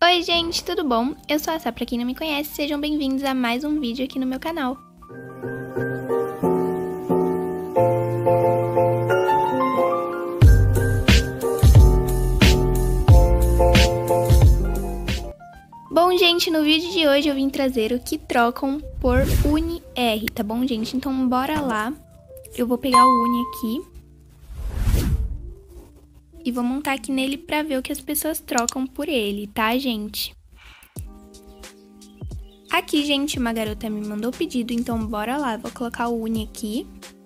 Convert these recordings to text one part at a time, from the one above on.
Oi gente, tudo bom? Eu sou a Sá, pra quem não me conhece, sejam bem-vindos a mais um vídeo aqui no meu canal. Bom gente, no vídeo de hoje eu vim trazer o que trocam por UniR, tá bom gente? Então bora lá, eu vou pegar o Uni aqui. E vou montar aqui nele pra ver o que as pessoas trocam por ele, tá, gente? Aqui, gente, uma garota me mandou pedido, então bora lá. Eu vou colocar o Uni aqui.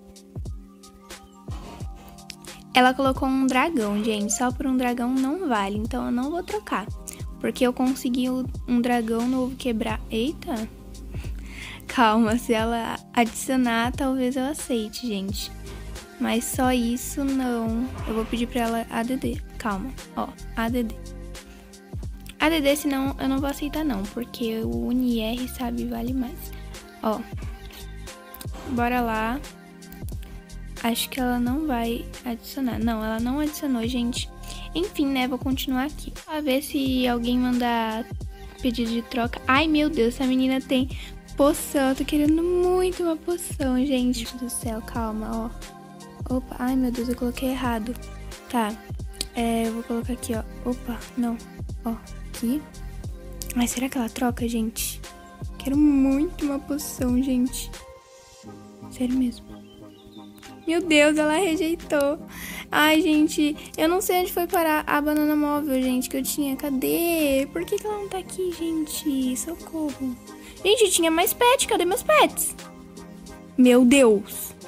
Ela colocou um dragão, gente. Só por um dragão não vale, então eu não vou trocar. Porque eu consegui um dragão novo quebrar... Eita! Calma, se ela adicionar, talvez eu aceite, gente. Mas só isso não. Eu vou pedir pra ela ADD. Calma, ó, ADD. ADD, senão eu não vou aceitar não, porque o UniR, sabe, vale mais. Ó, bora lá. Acho que ela não vai adicionar. Não, ela não adicionou, gente. Enfim, né, vou continuar aqui. A ver se alguém mandar pedido de troca. Ai, meu Deus, essa menina tem poção. Eu tô querendo muito uma poção, gente. Meu Deus do céu, calma, ó. Opa, ai meu Deus, eu coloquei errado. Tá, eu vou colocar aqui, ó. Opa, não, ó, aqui. Mas será que ela troca, gente? Quero muito uma poção, gente. Sério mesmo. Meu Deus, ela rejeitou. Ai, gente, eu não sei onde foi parar a banana móvel, gente, que eu tinha. Cadê? Por que ela não tá aqui, gente? Socorro. Gente, tinha mais pet, cadê meus pets? Meu Deus.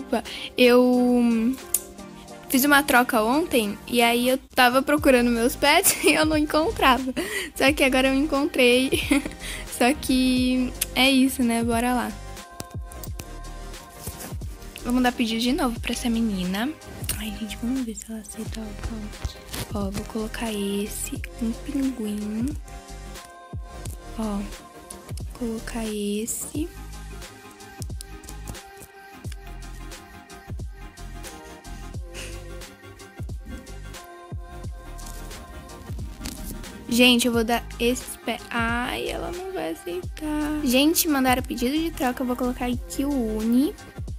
Eu fiz uma troca ontem e aí eu tava procurando meus pets e eu não encontrava. Só que agora eu encontrei. Só que é isso, né? Bora lá. Vou mandar pedido de novo pra essa menina. Ai, gente, vamos ver se ela aceita o... Ó, vou colocar esse, um pinguim. Ó, colocar esse. Gente, eu vou dar esses pés. Ai, ela não vai aceitar. Gente, mandaram pedido de troca. Eu vou colocar aqui o Uni.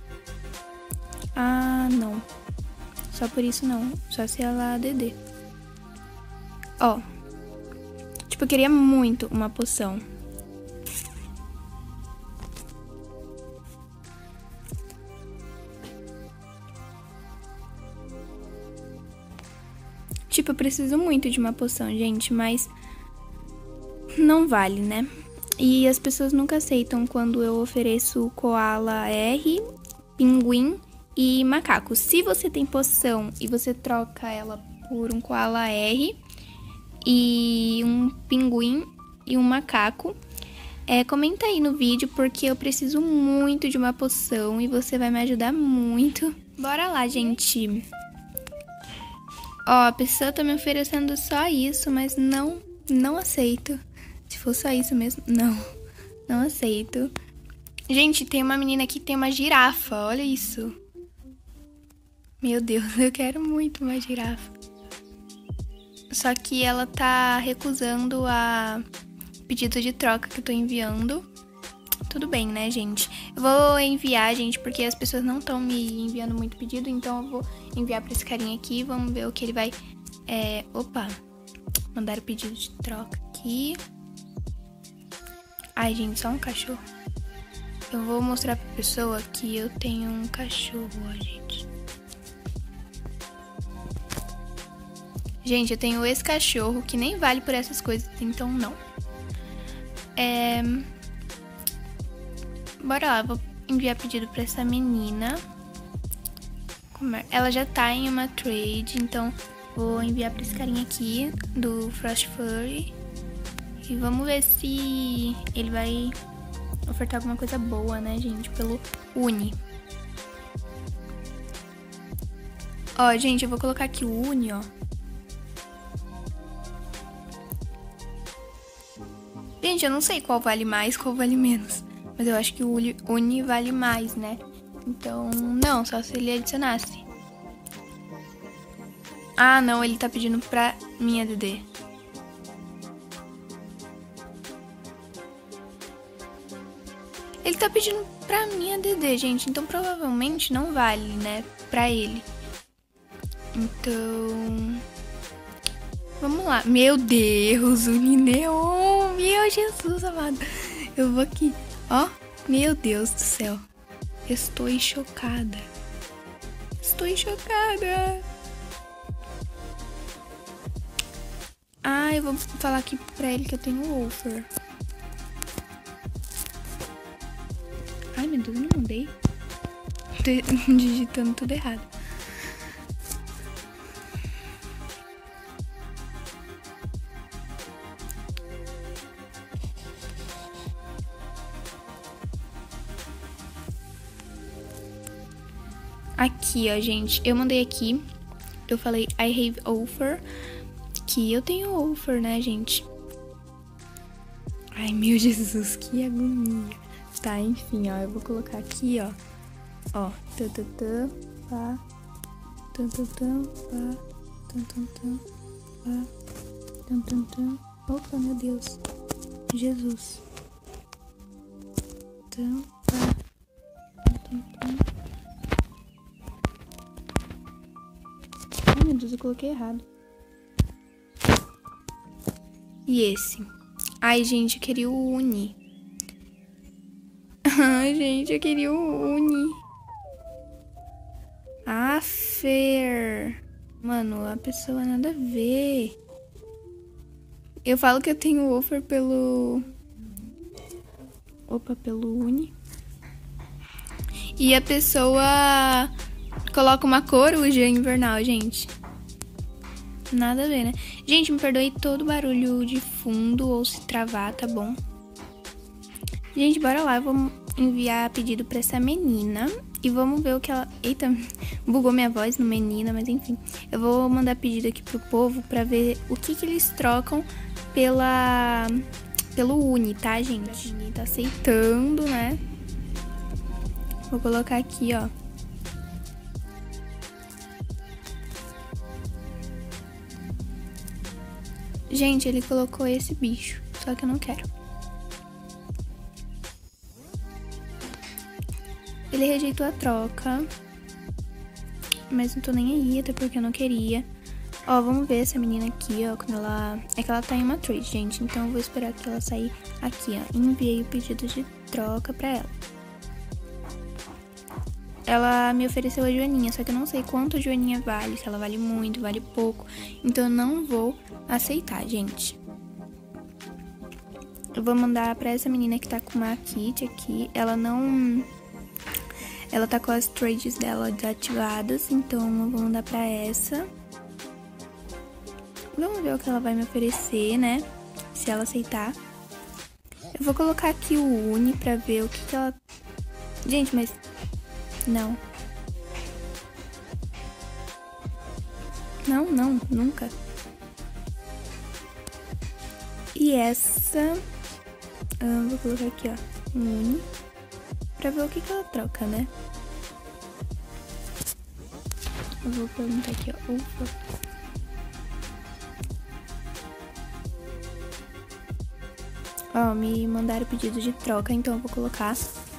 Ah, não. Só por isso não. Só se ela ADD. Ó. Tipo, eu queria muito uma poção. Tipo, eu preciso muito de uma poção, gente, mas não vale, né? E as pessoas nunca aceitam quando eu ofereço koala R, pinguim e macaco. Se você tem poção e você troca ela por um koala R e um pinguim e um macaco, comenta aí no vídeo porque eu preciso muito de uma poção e você vai me ajudar muito. Bora lá, gente! Ó, a pessoa tá me oferecendo só isso, mas não aceito. Se for só isso mesmo, não aceito. Gente, tem uma menina aqui que tem uma girafa, olha isso. Meu Deus, eu quero muito uma girafa. Só que ela tá recusando a pedido de troca que eu tô enviando. Tudo bem, né, gente? Eu vou enviar, gente, porque as pessoas não estão me enviando muito pedido, então eu vou enviar pra esse carinha aqui. Vamos ver o que ele vai... Opa! Mandaram pedido de troca aqui. Ai, gente, só um cachorro. Eu vou mostrar pra pessoa que eu tenho um cachorro, ó, gente. Gente, eu tenho esse cachorro que nem vale por essas coisas, então não. Bora lá, vou enviar pedido pra essa menina. Ela já tá em uma trade, então vou enviar pra esse carinha aqui, do Frost Furry. E vamos ver se ele vai ofertar alguma coisa boa, né, gente, pelo Uni. Ó, gente, eu vou colocar aqui o Uni, ó. Gente, eu não sei qual vale mais, qual vale menos. Mas eu acho que o Uni vale mais, né? Então, não, só se ele adicionasse. Ah, não, ele tá pedindo pra minha ADD. Ele tá pedindo pra mim a DD, gente. Então provavelmente não vale, né? Pra ele. Então... vamos lá. Meu Deus, Unineon. Meu Jesus amado. Eu vou aqui. Ó. Meu Deus do céu. Estou chocada. Estou chocada. Ah, eu vou falar aqui pra ele que eu tenho o offer. Ai, meu Deus, eu não mandei. Tô digitando tudo errado. Aqui, ó, gente. Eu mandei aqui. Eu falei I have offer. Que eu tenho offer, né, gente? Ai, meu Jesus, que agonia. Tá, enfim, ó. Eu vou colocar aqui, ó. Ó. Pá. Pá. Opa, meu Deus. Jesus. Pá. Ai, meu Deus, eu coloquei errado. E esse? Ai, gente, eu queria o Uni. Ai, gente, eu queria o Uni. Ah, Fer. Mano, a pessoa nada a ver. Eu falo que eu tenho offer pelo... Opa, pelo Uni. E a pessoa coloca uma coruja invernal, gente. Nada a ver, né? Gente, me perdoe todo barulho de fundo ou se travar, tá bom? Gente, bora lá. Eu vou enviar pedido pra essa menina. E vamos ver o que ela... Eita, bugou minha voz no menina, mas enfim. Eu vou mandar pedido aqui pro povo pra ver o que eles trocam pelo Uni, tá, gente? A Uni tá aceitando, né? Vou colocar aqui, ó. Gente, ele colocou esse bicho, só que eu não quero. Ele rejeitou a troca, mas não tô nem aí, até porque eu não queria. Ó, vamos ver essa menina aqui, ó, quando ela... É que ela tá em uma trade, gente, então eu vou esperar que ela sair aqui, ó. Enviei o pedido de troca pra ela. Ela me ofereceu a joaninha, só que eu não sei quanto a joaninha vale, se ela vale muito, vale pouco. Então eu não vou aceitar, gente. Eu vou mandar pra essa menina que tá com uma kit aqui. Ela não... Ela tá com as trades dela desativadas, então eu vou mandar pra essa. Vamos ver o que ela vai me oferecer, né? Se ela aceitar. Eu vou colocar aqui o Uni pra ver o que ela... Gente, mas... Não. Não, nunca. E essa... vou colocar aqui, ó. Um Uni. Pra ver o que ela troca, né? Eu vou perguntar aqui, ó. Ufa. Ó, me mandaram pedido de troca, então eu vou colocar.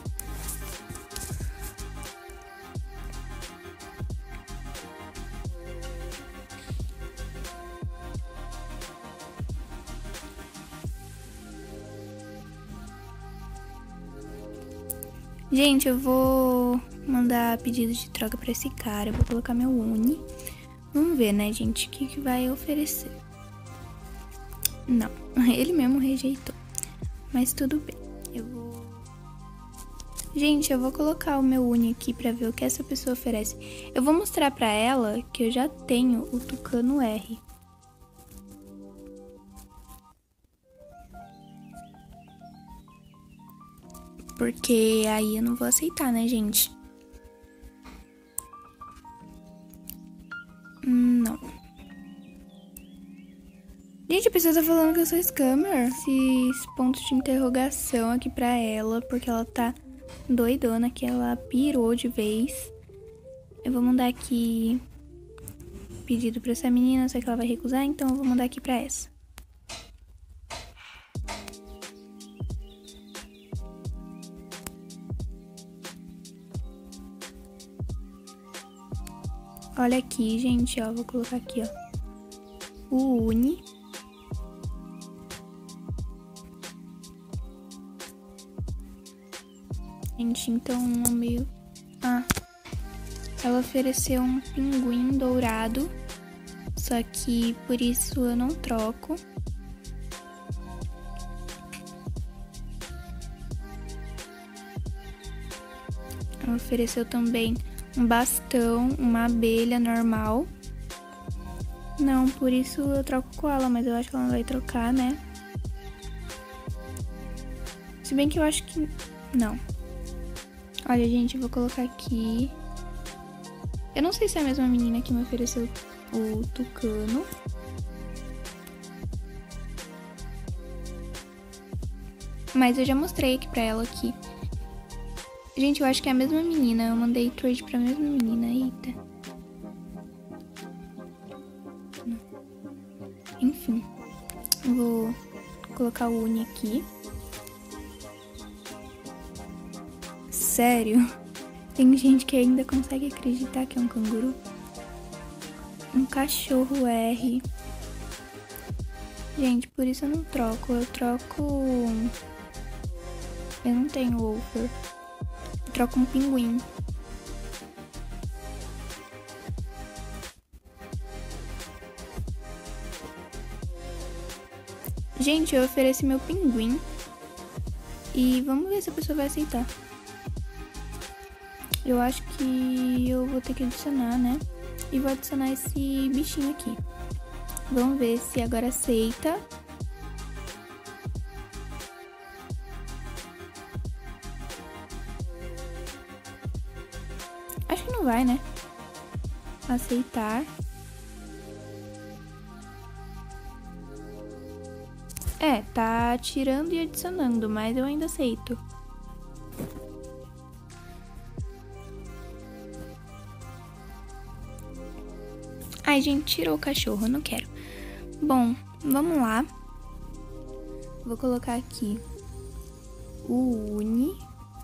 Gente, eu vou mandar pedido de troca pra esse cara. Eu vou colocar meu Uni. Vamos ver, né, gente, o que vai oferecer. Não, ele mesmo rejeitou. Mas tudo bem. Gente, eu vou colocar o meu Uni aqui pra ver o que essa pessoa oferece. Eu vou mostrar pra ela que eu já tenho o Tucano R. Porque aí eu não vou aceitar, né, gente? Não. Gente, a pessoa tá falando que eu sou scammer. Esses pontos de interrogação aqui pra ela, porque ela tá doidona, que ela pirou de vez. Eu vou mandar aqui pedido pra essa menina, só que ela vai recusar, então eu vou mandar aqui pra essa. Olha aqui, gente, ó. Vou colocar aqui, ó. O Uni. Gente, então o meu... ela ofereceu um pinguim dourado. Só que por isso eu não troco. Ela ofereceu também um bastão, uma abelha normal. Não, por isso eu troco com ela, mas eu acho que ela não vai trocar, né? Se bem que eu acho que... não. Olha, gente, eu vou colocar aqui. Eu não sei se é a mesma menina que me ofereceu o tucano. Mas eu já mostrei aqui pra ela aqui. Gente, eu acho que é a mesma menina. Eu mandei trade pra mesma menina. Eita. Enfim. Vou colocar o Uni aqui. Sério? Tem gente que ainda consegue acreditar que é um canguru. Um cachorro R. Gente, por isso eu não troco. Eu troco... eu não tenho Wolfer. Eu troco um pinguim. Gente, eu ofereci meu pinguim. E vamos ver se a pessoa vai aceitar. Eu acho que eu vou ter que adicionar, né? E vou adicionar esse bichinho aqui. Vamos ver se agora aceita. Acho que não vai, né? Aceitar. É, tá tirando e adicionando, mas eu ainda aceito. Ai, gente, tirou o cachorro, eu não quero. Bom, vamos lá. Vou colocar aqui o Uni.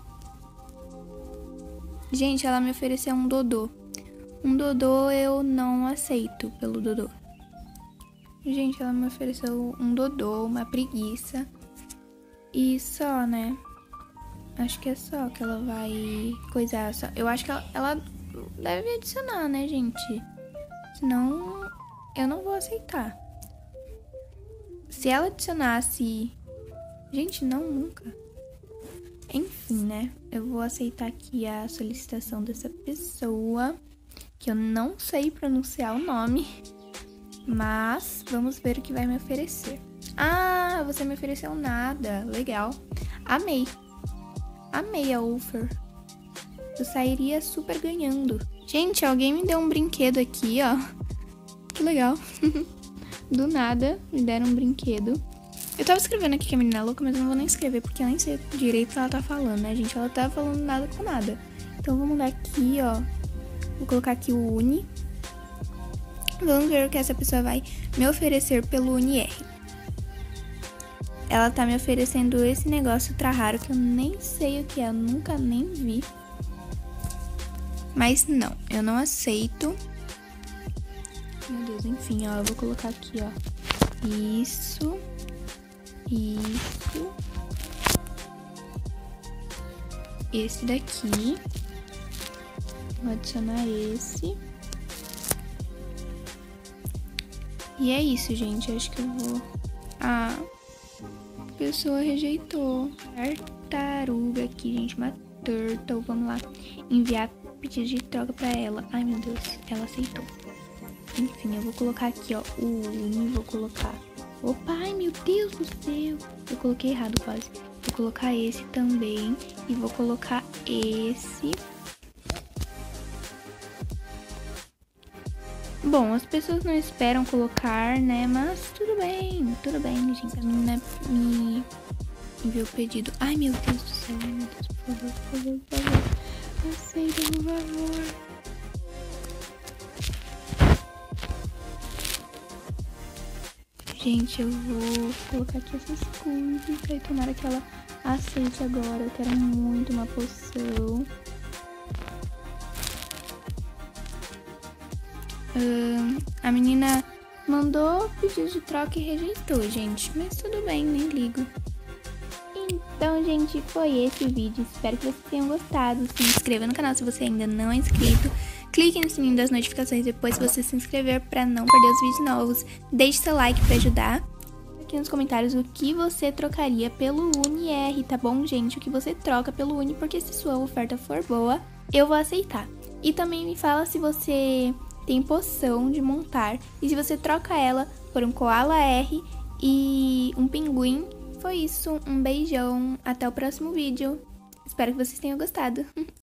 Gente, ela me ofereceu um Dodô. Um Dodô eu não aceito pelo Dodô. Gente, ela me ofereceu um Dodô, uma preguiça. E só, né? Acho que é só que ela vai coisar. Eu acho que ela deve adicionar, né, gente? Senão, eu não vou aceitar. Se ela adicionasse... gente, não, nunca. Enfim, né? Eu vou aceitar aqui a solicitação dessa pessoa, que eu não sei pronunciar o nome. Mas vamos ver o que vai me oferecer. Ah, você me ofereceu nada. Legal. Amei. Amei a offer. Eu sairia super ganhando. Gente, alguém me deu um brinquedo aqui, ó. Que legal. Do nada, me deram um brinquedo. Eu tava escrevendo aqui que a menina é louca, mas eu não vou nem escrever, porque eu nem sei direito o que ela tá falando, né, gente? Ela tá falando nada com nada. Então vamos dar aqui, ó. Vou colocar aqui o Uni. Vamos ver o que essa pessoa vai me oferecer pelo UniR. Ela tá me oferecendo esse negócio ultra raro que eu nem sei o que é, eu nunca nem vi. Mas não, eu não aceito. Meu Deus, enfim, ó, eu vou colocar aqui, ó. Isso. Isso. Esse daqui. Vou adicionar esse. E é isso, gente. Acho que eu vou... ah, a pessoa rejeitou. Tartaruga aqui, gente. Uma turtle. Vamos lá. Enviar pedido de troca pra ela. Ai, meu Deus. Ela aceitou. Enfim, eu vou colocar aqui, ó. O Uni. Vou colocar... opa, ai, meu Deus do céu. Eu coloquei errado quase. Vou colocar esse também. E vou colocar esse... bom, as pessoas não esperam colocar, né? Mas tudo bem, gente. A menina me enviou o pedido. Ai, meu Deus do céu. Ai, meu Deus, por favor, por favor, por favor. Aceita, por favor. Gente, eu vou colocar aqui essas coisas. Aí tomara que ela aceite agora. Eu quero muito uma poção. A menina mandou pedido de troca e rejeitou, gente. Mas tudo bem, nem ligo. Então, gente, foi esse o vídeo. Espero que vocês tenham gostado. Se inscreva no canal se você ainda não é inscrito. Clique no sininho das notificações depois que você se inscrever para não perder os vídeos novos. Deixe seu like para ajudar. Aqui nos comentários o que você trocaria pelo UniR, tá bom, gente? O que você troca pelo Uni, porque se sua oferta for boa, eu vou aceitar. E também me fala se você tem poção de montar e se você troca ela por um Koala R e um pinguim. Foi isso, um beijão, até o próximo vídeo. Espero que vocês tenham gostado.